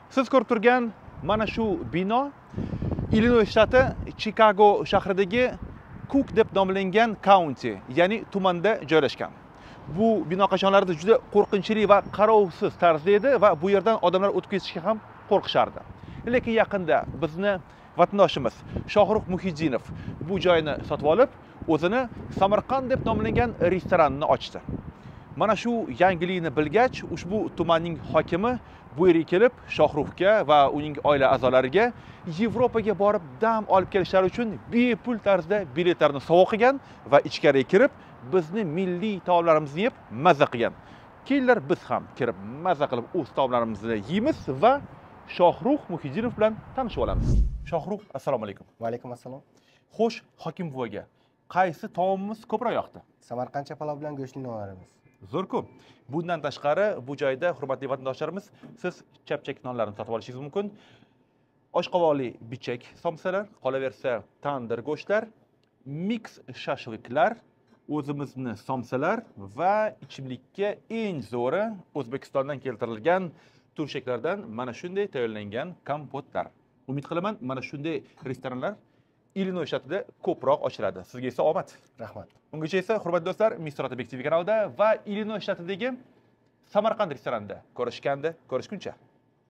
Siz ko'rib turgan mana shu bino Illinoy shtati Chikago shahridagi Cook deb nomlangan county, ya'ni tumanda joylashgan. Bu bino qachonlarda juda qo'rqinchli va qarovsiz tarzda edi va bu yerdan odamlar o'tib ketishga ham qo'rqishardi. Lekin yaqinda bizni vatandoshimiz Shohrux Muhiddinov bu joyni sotib olib, o'zini Samarqand deb nomlangan restoranni ochdi. Mana shu yangilikni bilgach, ushbu tumanning hokimi bu yerga kelib, Shohruxga va uning oila a'zolariga Yevropaga borib dam olib kelishlari uchun bepul tarzda biletlarni sovg'a qilgan va ichkariga kirib, bizni milliy taomlarimizni yeb mazza qilgan. Kelinglar biz ham kirib mazza qilib o'z taomlarimizni yeymiz va Shohrux Muhiddinov bilan tanishib olamiz. Shohrux, assalomu alaykum. Va alaykum assalom. Xo'sh, hokim buvaga qaysi taomimiz ko'proq yoqdi? Samarqandcha palov bilan go'shtli nonlarimiz. Zo'r-ku. Bundan tashqari bu joyda hurmatli vatandoshlarimiz siz chapchak nonlarni sotib olishingiz mumkin. Oshqovoqli bichak somsalar, qolaversa tandir go'shtlar, mix shashliklar, o'zimizni somsalar va ichimlikka eng zo'ri O'zbekistondan keltirilgan turshaklardan mana shunday tayyorlangan kompotlar. Umid qilaman, mana shunday restoranlar Illinoy shtatida ko'proq ochiladi. Sizga esa omad. Rahmat. Ungacha esa hurmatli do'stlar, Mr. Otabek TV kanalida va Illinoy shtatidagi Samarqand restoranida ko'rishguncha.